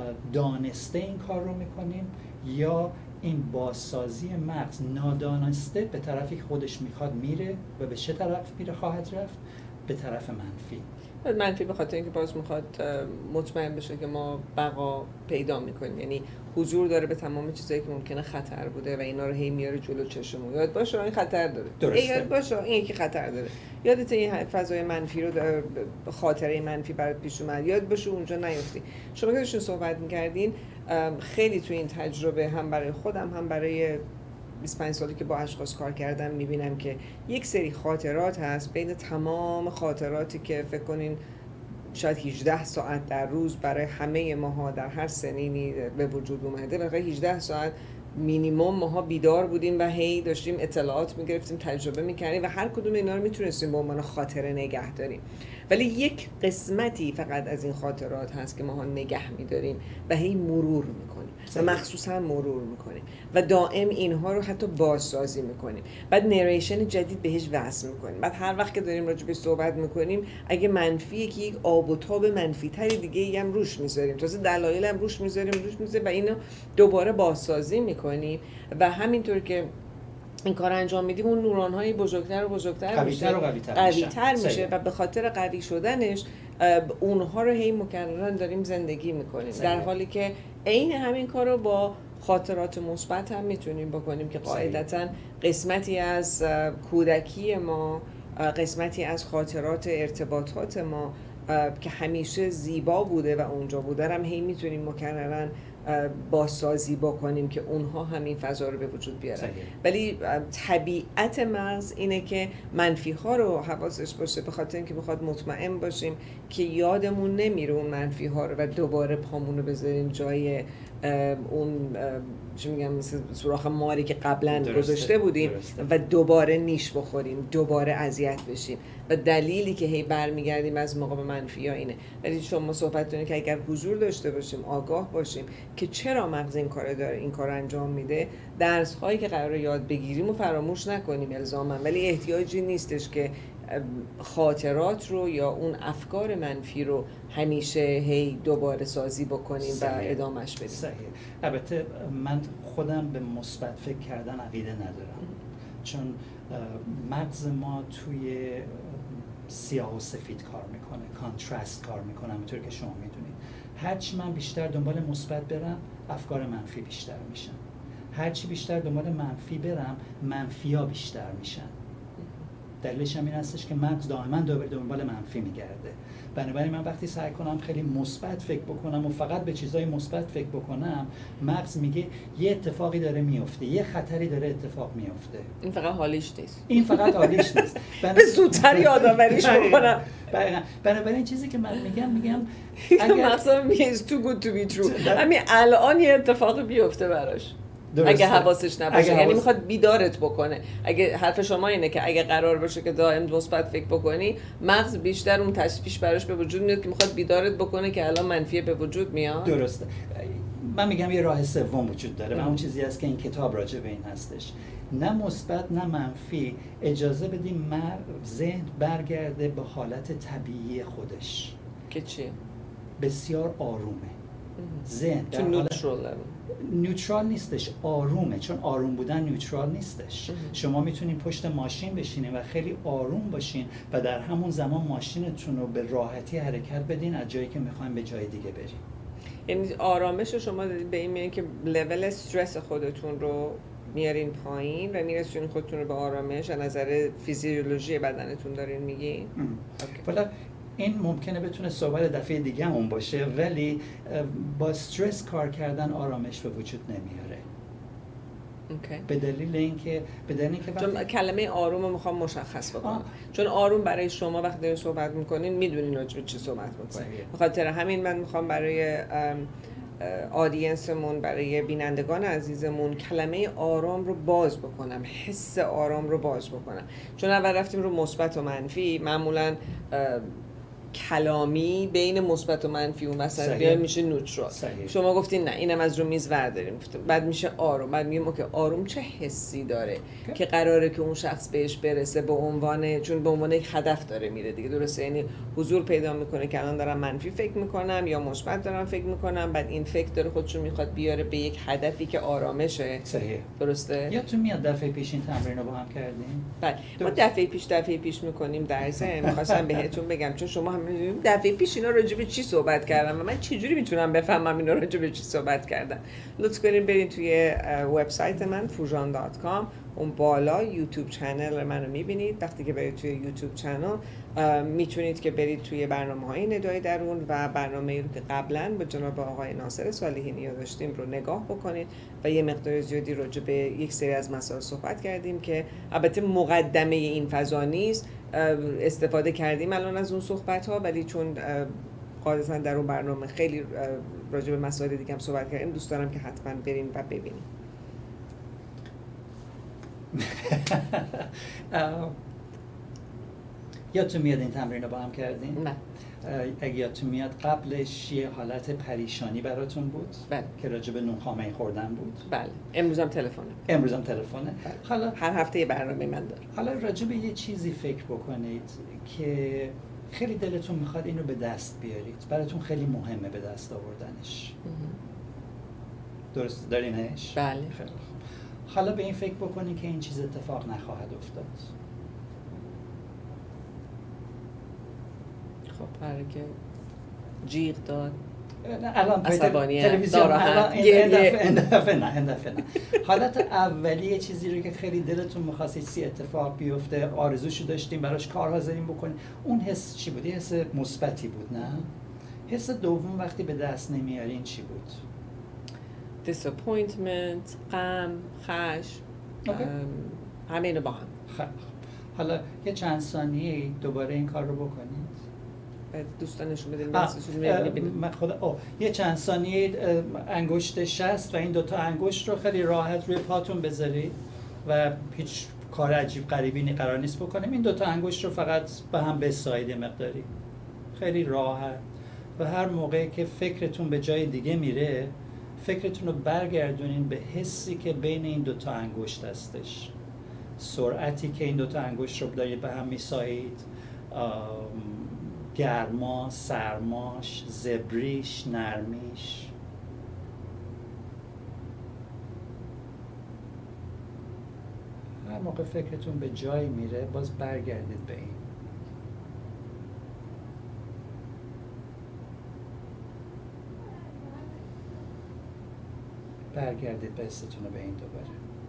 دانسته این کار رو میکنیم یا این بازسازی مغز نادانسته به طرفی که خودش میخواد میره و به چه طرف میره خواهد رفت؟ به طرف منفی. منفی به خاطر اینکه باز میخواد مطمئن بشه که ما بقا پیدا میکنیم، یعنی حضور داره به تمام چیزایی که ممکنه خطر بوده و اینا رو هی میاره جلو چشمون. یاد باشه این خطر داره، درسته. یاد باشه این یکی خطر داره. یادت این فضای منفی رو داره، خاطره منفی برات پیش اومد، یاد باشه اونجا نیفتی. شما که داشتین صحبت میکردین، خیلی تو این تجربه هم برای خودم هم برای بیست و پنج سالی که با اشخاص کار کردم میبینم که یک سری خاطرات هست بین تمام خاطراتی که فکر کنین شاید هجده ساعت در روز برای همه ماها در هر سنینی به وجود اومده، برای هجده ساعت مینیمم ماها بیدار بودیم و هی داشتیم اطلاعات میگرفتیم، تجربه میکردیم و هر کدوم اینا رو میتونستیم به عنوان خاطره نگه داریم. ولی یک قسمتی فقط از این خاطرات هست که ماها نگه میداریم و هی مرور میکنیم و مخصوصا مرور میکنیم و دائم اینها رو حتی بازسازی میکنیم، بعد نریشن جدید بهش وصل میکنیم، بعد هر وقت که داریم راجع به صحبت میکنیم اگه منفیه که یک آب و تاب منفی تری دیگه هم روش میذاریم، تازه دلایل هم روش میذاریم روش میذاریم و اینو دوباره بازسازی میکنیم و همینطور که این کار انجام میدیم اون نوران‌های بزرگتر و بزرگتر میشه، قوی‌تر و قوی‌تر قوی‌تر میشه و به خاطر قوی شدنش اونها رو هی مکررا داریم زندگی میکنیم، در حالی که عین همین کار رو با خاطرات مثبت هم میتونیم بکنیم که قاعدتاً قسمتی از کودکی ما، قسمتی از خاطرات ارتباطات ما که همیشه زیبا بوده و اونجا بوده هم هی میتونیم مکررا بازسازی بکنیم که اونها همین فضا رو به وجود بیارن. صحیح. ولی طبیعت مغز اینه که منفی ها رو حواسش باشه، به خاطر اینکه میخواد مطمئن باشیم که یادمون نمیره اون منفی ها رو و دوباره پامون رو بذاریم جای اون چی میگم مثل سوراخ ماری که قبلا گذاشته بودیم درسته. و دوباره نیش بخوریم، دوباره اذیت بشیم و دلیلی که هی برمیگردیم از موقع به منفی ها اینه. ولی شما صحبت کنید که اگر حضور داشته باشیم، آگاه باشیم که چرا مغز این کار داره این کار انجام میده، درس هایی که قراره یاد بگیریم و فراموش نکنیم الزاما، ولی احتیاجی نیستش که خاطرات رو یا اون افکار منفی رو همیشه هی دوباره سازی بکنیم صحیح. و ادامش بدیم. صحیح. البته من خودم به مثبت فکر کردن عقیده ندارم، چون مغز ما توی سیاه و سفید کار میکنه، کانترست کار میکنه، همونطور که شما میدونید. هرچی من بیشتر دنبال مثبت برم، افکار منفی بیشتر میشن. هرچی بیشتر دنبال منفی برم، منفی‌ها بیشتر میشن. دلیلش هم این هستش که مغز دائما دنبال منفی میگرده. بنابراین من وقتی سعی کنم خیلی مثبت فکر بکنم و فقط به چیزای مثبت فکر بکنم، مغز میگه یه اتفاقی داره میفته، یه خطری داره اتفاق میفته. این فقط حالیش نیست. این فقط حالیش نیست. به زودتر یادآوریش بکنم. بنابراین چیزی که من میگم میگم اگر مغزم میگه it's too good to be true. همین الان یه اتفاقی بیفته براش. درسته. اگه حواسش نباشه، اگه یعنی حواس... میخواد بیدارت بکنه. اگه حرف شما اینه که اگه قرار باشه که دائم مثبت فکر بکنی، مغز بیشتر اون تشویش براش به وجود میاد که میخواد بیدارت بکنه که الان منفیه به وجود میاد. درسته. من میگم یه راه سوم وجود داره و اون چیزی است که این کتاب راجع به این هستش. نه مثبت نه منفی، اجازه بدیم ذهن برگرده به حالت طبیعی خودش که چیه؟ بسیار آرومه. ذهن در حالت نیوترال نیستش، آرومه، چون آروم بودن نیوترال نیستش. شما میتونین پشت ماشین بشینین و خیلی آروم باشین و در همون زمان ماشینتون رو به راحتی حرکت بدین از جایی که میخواین به جای دیگه برین. یعنی آرامش شما به این میگه که لول استرس خودتون رو میارین پایین و میرسونین خودتون رو به آرامش از نظر فیزیولوژی بدنتون دارین میگین. حالا این ممکنه بتونه صحبت دفعه دیگه همون باشه، ولی با استرس کار کردن آرامش به وجود نمیاره. اوکی. به دلیل اینکه به دلیل اینکه چون کلمه آروم رو میخوام مشخص بکنم. آه. چون آروم برای شما وقتی دارین صحبت میکنین میدونین راجع به چی صحبت میکنین. به خاطر همین من میخوام برای آدینسمون، برای بینندگان عزیزمون کلمه آرام رو باز بکنم، حس آرام رو باز بکنم. چون اول رفتیم رو مثبت و منفی، معمولاً کلامی بین مثبت و منفی اون وسط بیای میشه نوترال. شما گفتین نه اینم از رو میز ورداریم، بعد میشه آروم. بعد میگیم اوکی آروم چه حسی داره okay. که قراره که اون شخص بهش برسه به عنوان، چون به عنوان یک هدف داره میره دیگه، درسته؟ یعنی حضور پیدا میکنه که الان دارم منفی فکر میکنم یا مثبت دارم فکر میکنم، بعد این فکر داره خودشو میخواد بیاره به یک هدفی که آرامشه. صحیح. درسته؟ یا تو میاد دفعه پیش این تمرین رو با هم کردیم؟ بله ما دفعه پیش دفعه پیش میکنیم در ضمن میخواستم بهتون بگم چون شما هم دفعه پیش اینا راجع به چی صحبت کردم و من چه جوری میتونم بفهمم اینا راجع به چی صحبت کردم. لطف کنین برین توی وبسایت من فوژان دات کام، اون بالا یوتیوب چنل منو میبینید. وقتی که برید توی یوتیوب چنل میتونید که برید توی برنامه‌های ندای درون و برنامه‌ای رو که قبلا با جناب آقای ناصر صالحینی داشتیم رو نگاه بکنید و یه مقدار زیادی راجع به یک سری از مسائل صحبت کردیم که البته مقدمه این فضا نیست، استفاده کردیم الان از اون صحبت ها، ولی چون قاعدتا در اون برنامه خیلی راجع به مسائل دیگه هم صحبت کردیم، دوست دارم که حتما بریم و ببینیم. یادتون میاد این تمرین رو با هم کردیم؟ نه. اگه یادتون میاد قبلش یه حالت پریشانی براتون بود؟ بله. که راجع به نونخامه خوردن بود؟ بله. امروز هم تلفنه. امروز هم تلفنه. بله. حالا هر هفته یه برنامه من دارم. حالا راجع به یه چیزی فکر بکنید که خیلی دلتون میخواد این رو به دست بیارید، براتون خیلی مهمه به دست آوردنش. درست دارینش؟ بله. خیلی خوب. حالا به این فکر بکنید که این چیز اتفاق نخواهد افتاد. خب برای که جیغ داد، الان عصبانیت، تلویزیون دارم این دفعه نه این دفعه نه حالت اولیه چیزی رو که خیلی دلتون می‌خواست سی اتفاق بیفته، آرزوشو داشتیم براش کار حاضرین بکنیم، اون حس چی بود؟ حس مثبتی بود نه؟ حس دوم وقتی به دست نمیارین چی بود؟ disappointment، غم، خشم، همه اینو با هم. خب حالا یه چند ثانیه دوباره این کار رو بکنید. دوستانشون بدیم من خدا او یه چند ثانیه انگشت شست و این دوتا انگشت رو خیلی راحت روی پاتون بذارید و هیچ کار عجیب غریبی قرار نیست بکنیم. این دوتا انگشت رو فقط به هم بسایید مقداری، خیلی راحت، و هر موقعی که فکرتون به جای دیگه میره فکرتون رو برگردونین به حسی که بین این دوتا انگشت هستش، سرعتی که این دوتا انگشت رو دارید به هم میسایید، گرما، سرماش، زبریش، نرمیش. هر موقع فکرتون به جایی میره باز برگردید به این. برگردید به حستون رو به این دوباره.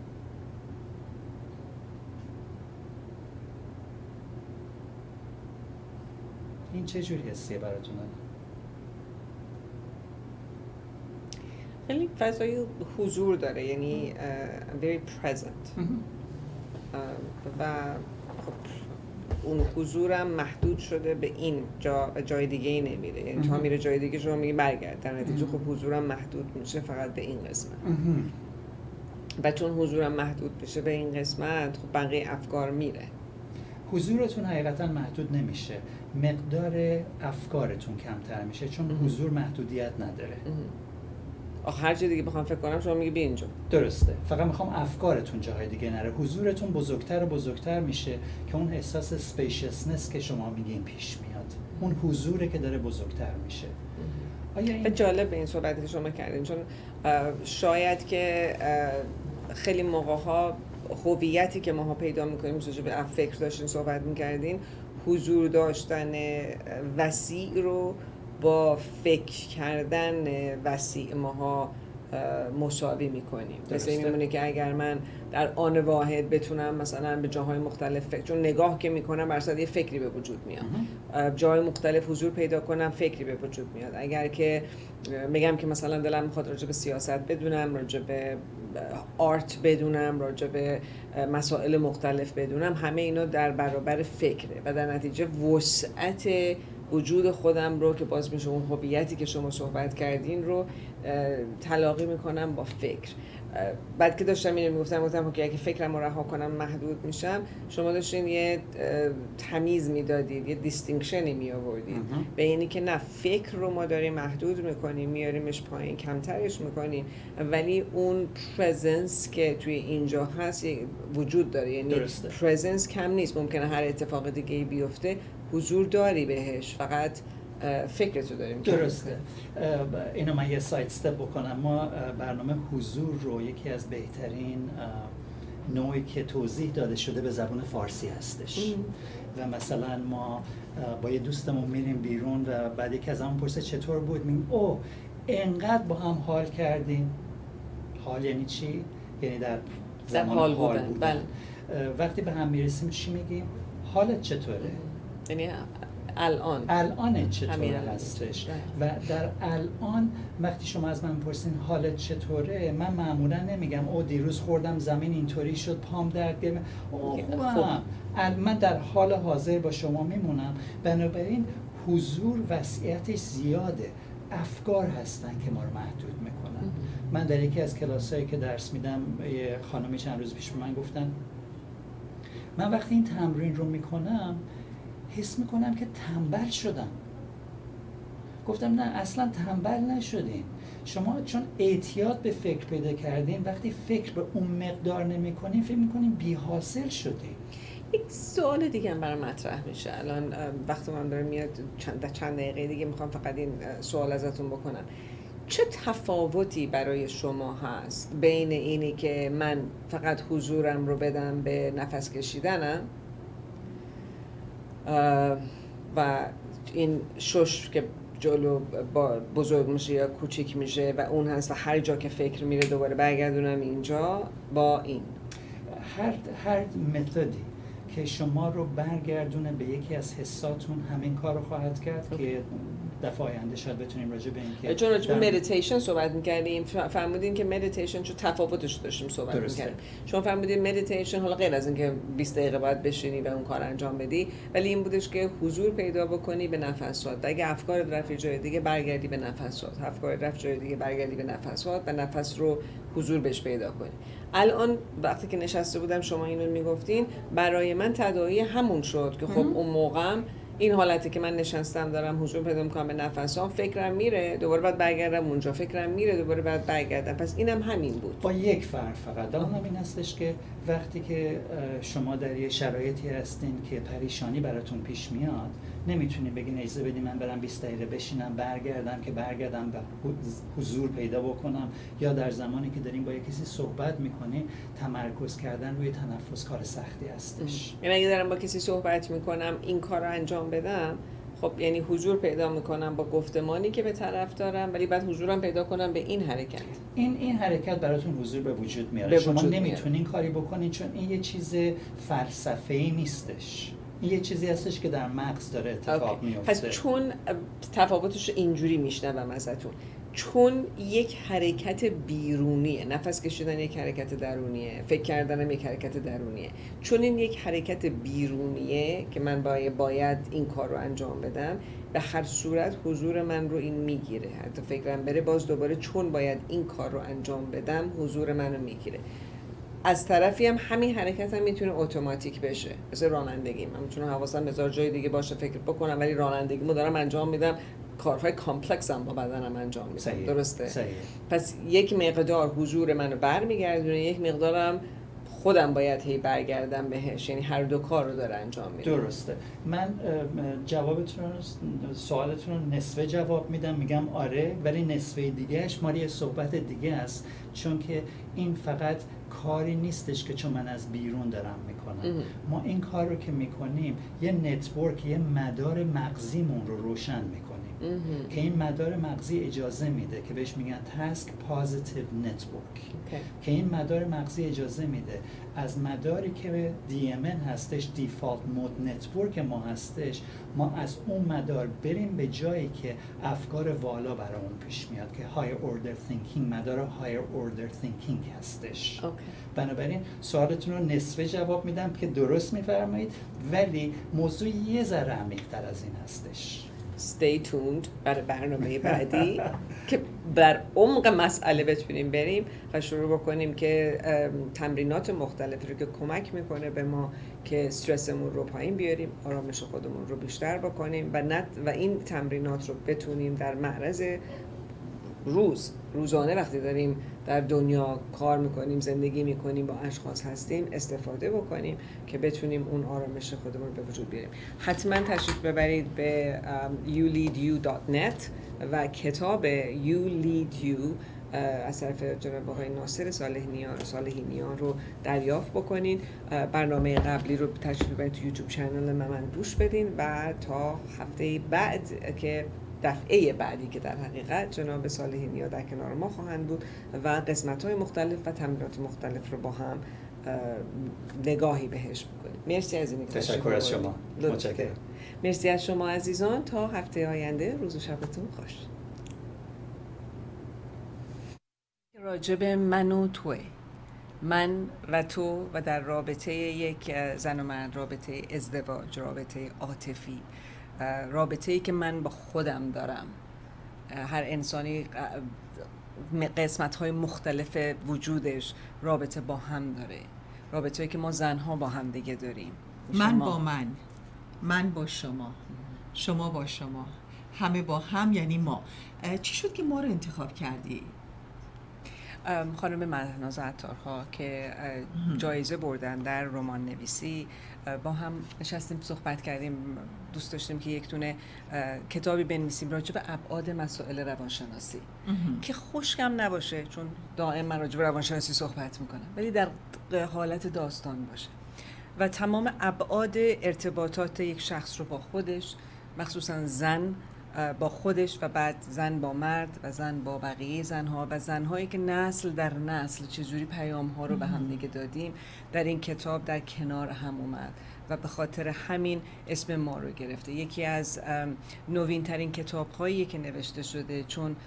این چه جوری حسیه براتونه؟ خیلی فضای حضور داره، یعنی uh, very present uh, و خب اون حضورم محدود شده به این جا، جای دیگه ای نمیره، یعنی تا میره جای دیگه شما میگی برگرد، در نتیجه خب حضورم محدود میشه فقط به این قسمت. و چون حضورم محدود بشه به این قسمت خب بقیه افکار میره. حضورتون حقیقتا محدود نمیشه، مقدار افکارتون کمتر میشه، چون حضور محدودیت نداره. آخه هر جای دیگه بخوام فکر کنم شما میگی بیا اینجا. درسته، فقط میخوام افکارتون جاهای دیگه نره. حضورتون بزرگتر و بزرگتر میشه که اون احساس سپیشسنس که شما میگین پیش میاد، اون حضوره که داره بزرگتر میشه. آیا این جالب به این صحبتی که شما کردین، چون شاید که خیلی موقع‌ها هویتی که ماها پیدا میکنیم راجع به فکر داشتین صحبت میکردین، حضور داشتن وسیع رو با فکر کردن وسیع ماها مساوی میکنیم. مثل این میمونه که اگر من در آن واحد بتونم مثلا به جاهای مختلف فکر، چون نگاه که میکنم بر اساس یه فکری به وجود میاد، جای مختلف حضور پیدا کنم فکری به وجود میاد. اگر که میگم که مثلا دلم میخواد راجع به سیاست بدونم، راجع به آرت بدونم، راجع به مسائل مختلف بدونم، همه اینا در برابر فکره و در نتیجه وسعت وجود خودم رو که باز میشه اون هویتی که شما صحبت کردین رو تلاقی میکنم با فکر. بعد که داشتم اینو میگفتم گفتم که اگه فکرم رو رها کنم محدود میشم. شما داشتین یه تمیز میدادید، یه دیستینکشنی می آوردید به اینی که نه، فکر رو ما داریم محدود میکنیم، میاریمش پایین، کمترش میکنیم، ولی اون پرزنس که توی اینجا هست وجود داره. یعنی پرزنس کم نیست، ممکنه هر اتفاق دیگه بیفته حضور داری بهش، فقط فکرتو داریم. درسته. اینو من یه سایت استپ بکنم. ما برنامه حضور رو یکی از بهترین نوعی که توضیح داده شده به زبان فارسی هستش. ام. و مثلا ما با یه دوستمون میریم بیرون و بعد یکی از همون پرسه چطور بود، میگیم او اینقدر با هم حال کردیم. حال یعنی چی؟ یعنی در زمان حال بودن, حال بودن. بله. وقتی به هم میرسیم چی میگیم؟ حالت چطوره؟ یعنی الان الان چطوره هستش. و در الان وقتی شما از من پرسین حالت چطوره، من معمولا نمیگم او دیروز خوردم زمین اینطوری شد پام درد گرفت، اوه خوبم. من در حال حاضر با شما میمونم. بنابراین حضور وسعتش زیاده. افکار هستن که ما رو محدود میکنن. من در یکی از کلاسایی که درس میدم یه خانمی چند روز پیش به من گفتن من وقتی این تمرین رو میکنم حس میکنم که تنبل شدم. گفتم نه، اصلا تنبل نشدین. شما چون اعتیاد به فکر پیدا کردین، وقتی فکر به اون مقدار نمیکنین فکر میکنین بی حاصل شدین. یک سوال دیگه هم برام مطرح میشه الان، وقتی من داره میاد چند چند دقیقه دیگه میخوام فقط این سوال ازتون بکنم. چه تفاوتی برای شما هست بین اینی که من فقط حضورم رو بدم به نفس کشیدنم و این شش که جلو با بزرگ میشه یا کوچیک میشه و اون هست و هر جا که فکر میره دوباره برگردونم اینجا، با این هر هر متدی که شما رو برگردونه به یکی از حساتون همین کار رو خواهد کرد okay. که دفعه آینده شاید بتونیم راجع به این که چون راجع به مدیتیشن صحبت می‌کردیم فهمیدین که مدیتیشن چون تفاوتش داشتیم صحبت می‌کردیم. شما فهمیدین مدیتیشن حالا غیر از اینکه بیست دقیقه باید بشینی و اون کار انجام بدی، ولی این بودش که حضور پیدا بکنی به نفسات. اگه افکار رفت جای دیگه برگردی به نفسات، افکار رفت جای دیگه برگردی به نفسات و نفس رو حضور بهش پیدا کنی. الان وقتی که نشسته بودم شما اینو میگفتین، برای من تداعی همون شد که خب اون موقعم این حالتی که من نشستم دارم حضور پیدا میکنم به نفسام، فکرم میره دوباره بعد برگردم اونجا، فکرم میره دوباره بعد برگردم. پس اینم همین بود با یک فرق فقط. اونم این هستش که وقتی که شما در یه شرایطی هستین که پریشانی براتون پیش میاد، نمیتونی بگین اجازه بدین من برم بیست دقیقه بشینم برگردم که برگردم به حضور پیدا بکنم، یا در زمانی که دارین با یه کسی صحبت میکنین تمرکز کردن روی تنفس کار سختی هستش. یعنی اگه دارم با کسی صحبت میکنم این کار رو انجام بدم، خب یعنی حضور پیدا میکنم با گفتمانی که به طرف دارم، ولی بعد حضورم پیدا کنم به این حرکت. این این حرکت براتون حضور به وجود میاره. به شما نمیتونین کاری بکنین چون این یه چیز فلسفه‌ای نیستش. این یه چیزی هستش که در مغز داره اتفاق میفته. پس چون تفاوتش اینجوری میشنوم ازتون، چون یک حرکت بیرونیه، نفس کشیدن یک حرکت درونیه، فکر کردنم یک حرکت درونیه، چون این یک حرکت بیرونیه که من باید, باید این کار رو انجام بدم، به هر صورت حضور من رو این میگیره. حتی فکرم بره باز دوباره چون باید این کار رو انجام بدم حضور من رو میگیره. از طرفی هم همین حرکت هم میتونه اتوماتیک بشه، مثل رانندگی. من میتونم حواسم هزار جای دیگه باشه فکر بکنم، ولی رانندگیمو دارم انجام میدم، کارهای کامپلکس هم با بدنم انجام میدم. صحیح. درسته؟ صحیح. پس یک مقدار حضور منو برمیگردونه، یک مقدارم خودم باید هی برگردم بهش، یعنی هر دو کار رو داره انجام میده. درسته. من جوابتون سوالتون رو نصفه جواب میدم، میگم آره، ولی نصفه دیگهش مالی یه صحبت دیگه است، چون که این فقط کاری نیستش که چون من از بیرون دارم میکنم. ام. ما این کار رو که میکنیم یه نتورک، یه مدار مغزیمون رو روشن میکنیم. که این مدار مغزی اجازه میده که بهش میگن تاسک پازیتیو نتورک، که این مدار مغزی اجازه میده از مداری که دی ام ان هستش، دیفالت مود نتورک ما هستش، ما از اون مدار بریم به جایی که افکار والا برامون پیش میاد که های اوردر تینکینگ، مدار های اوردر تینکینگ هستش. اوکی. بنابراین سوالتون رو نصفه جواب میدم که درست میفرمایید، ولی موضوع یه ذره عمیق‌تر از این هستش. Stay tuned برای برنامه بعدی که بر عمق مسئله بتونیم بریم و شروع بکنیم که تمرینات مختلفی رو که کمک میکنه به ما که استرسمون رو پایین بیاریم، آرامش خودمون رو بیشتر بکنیم و نت و این تمرینات رو بتونیم در معرض روز روزانه وقتی داریم در دنیا کار میکنیم، زندگی میکنیم، با اشخاص هستیم استفاده بکنیم که بتونیم اون آرامش خودمون رو به وجود بیاریم. حتما تشریف ببرید به یو لید یو دات نت و کتاب You Lead You از طرف جناب آقای ناصر صالحینیان صالحینیان رو دریافت بکنین. برنامه قبلی رو تشریف ببرید تو یوتیوب چنل من گوش بدین و تا هفته بعد که دفعه بعدی که در حقیقت جناب صالحینیا در کنار ما خواهند بود و قسمت‌های مختلف و تمرینات مختلف رو با هم نگاهی بهش بکنیم. مرسی از این تشکر از شما. متشکرم. مرسی از شما عزیزان. تا هفته آینده روز و شبتون خوش. راجب من و توه، من و تو و در رابطه یک زن و مرد، رابطه ازدواج، رابطه عاطفی، رابطه‌ای که من با خودم دارم. هر انسانی قسمت‌های مختلف وجودش رابطه با هم داره، رابطه‌ای که ما زن‌ها با هم دیگه داریم. من با من، من با شما، شما با شما، همه با هم، یعنی ما. چی شد که ما رو انتخاب کردی؟ خانم مهناز عطارها که جایزه بردن در رمان نویسی، با هم نشستیم صحبت کردیم، دوست داشتیم که یک دونه کتابی بنویسیم راجع به ابعاد مسائل روانشناسی که خشکم نباشه، چون دائم من راجع به روانشناسی صحبت میکنم، ولی در حالت داستان باشه و تمام ابعاد ارتباطات یک شخص رو با خودش، مخصوصا زن با خودش و بعد زن با مرد و زن با بقیه زنها و زنهایی که نسل در نسل چجوری پیام ها رو به هم دیگه دادیم، در این کتاب در کنار هم اومد و به خاطر همین اسم ما رو گرفته. یکی از نوین ترین کتاب هایی که نوشته شده، چون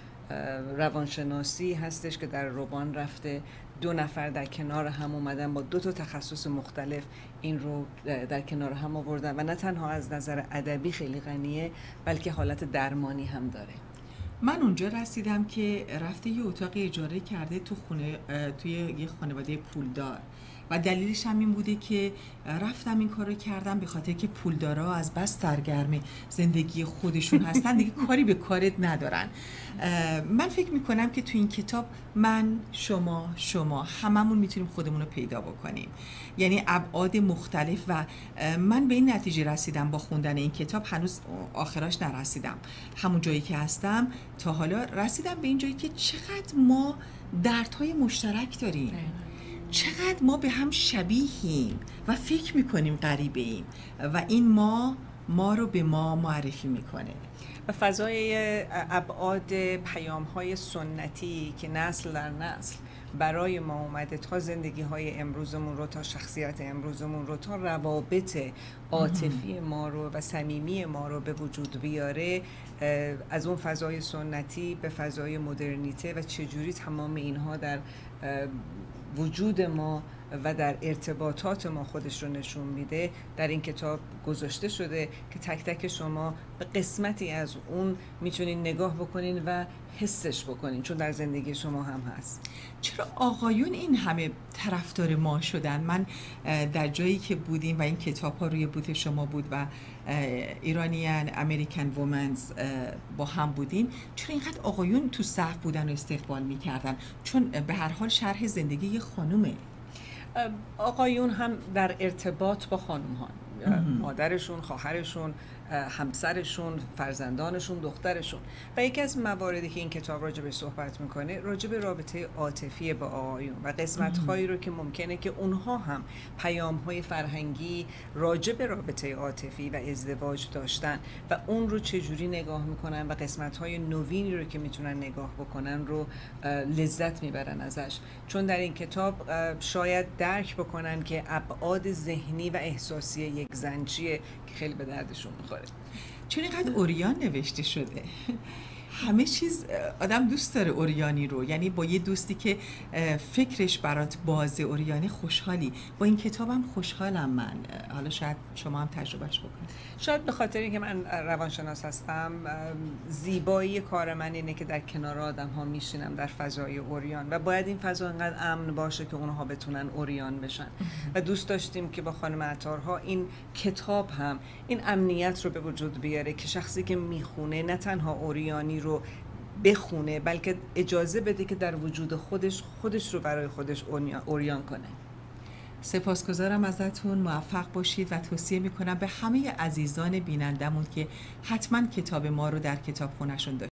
روانشناسی هستش که در رمان رفته، دو نفر در کنار هم اومدن با دو تا تخصص مختلف این رو در کنار هم آوردن و نه تنها از نظر ادبی خیلی غنیه، بلکه حالت درمانی هم داره. من اونجا رسیدم که رفته یه اتاقی اجاره کرده تو خونه، توی یه خانواده پولدار و دلیلش هم این بوده که رفتم این کارو کردم به خاطر که پولدارا از بس سرگرم زندگی خودشون هستن دیگه کاری به کارت ندارن. من فکر میکنم که تو این کتاب من، شما، شما هممون میتونیم خودمون رو پیدا بکنیم، یعنی ابعاد مختلف. و من به این نتیجه رسیدم با خوندن این کتاب، هنوز آخراش نرسیدم، همون جایی که هستم تا حالا رسیدم به این جایی که چقدر ما دردهای مشترک داریم، چقدر ما به هم شبیهیم و فکر میکنیم غریبه ایم و این ما ما رو به ما معرفی میکنه. و فضای ابعاد پیام‌های سنتی که نسل در نسل برای ما اومده تا زندگی های امروزمون رو، تا شخصیت امروزمون رو، تا روابط عاطفی ما رو و صمیمی ما رو به وجود بیاره، از اون فضای سنتی به فضای مدرنیته و چجوری تمام اینها در وجود ما و در ارتباطات ما خودش رو نشون میده، در این کتاب گذاشته شده که تک تک شما به قسمتی از اون میتونین نگاه بکنین و حسش بکنین، چون در زندگی شما هم هست. چرا آقایون این همه طرفدار ما شدن؟ من در جایی که بودیم و این کتاب ها روی بوت شما بود و ایرانیان امریکن وومنز با هم بودیم، چرا اینقدر آقایون تو صف بودن و استقبال میکردن؟ چون به هر حال شرح زندگی یه خانومه. آقایون هم در ارتباط با خانم ها مادرشون، خواهرشون، همسرشون، فرزندانشون، دخترشون. و یکی از مواردی که این کتاب راجع به صحبت میکنه راجع به رابطه عاطفی با آقایون و قسمت‌هایی رو که ممکنه که اونها هم پیام‌های فرهنگی راجع به رابطه عاطفی و ازدواج داشتن و اون رو چجوری نگاه میکنن و قسمت‌های نوینی رو که میتونن نگاه بکنن رو لذت میبرن ازش، چون در این کتاب شاید درک بکنن که ابعاد ذهنی و احساسی یک زن چیه که خیلی به دردشون میخوره. چون اینقدر اوریان نوشته شده، همه چیز آدم دوست داره اوریانی رو، یعنی با یه دوستی که فکرش برات بازه اوریانی خوشحالی. با این کتابم خوشحالم من. حالا شاید شما هم تجربهش بکنید. شاید به خاطر اینکه من روانشناس هستم، زیبایی کار من اینه که در کنار آدم ها میشینم در فضای اوریان و باید این فضا انقدر امن باشه که اونها بتونن اوریان بشن و دوست داشتیم که با خانم عطارها این کتاب هم این امنیت رو به وجود بیاره که شخصی که میخونه نه تنها اوریانی رو بخونه بلکه اجازه بده که در وجود خودش خودش رو برای خودش اوریان کنه. سپاسگزارم ازتون، موفق باشید و توصیه میکنم به همه عزیزان بینندمون که حتما کتاب ما رو در کتابخونه‌شون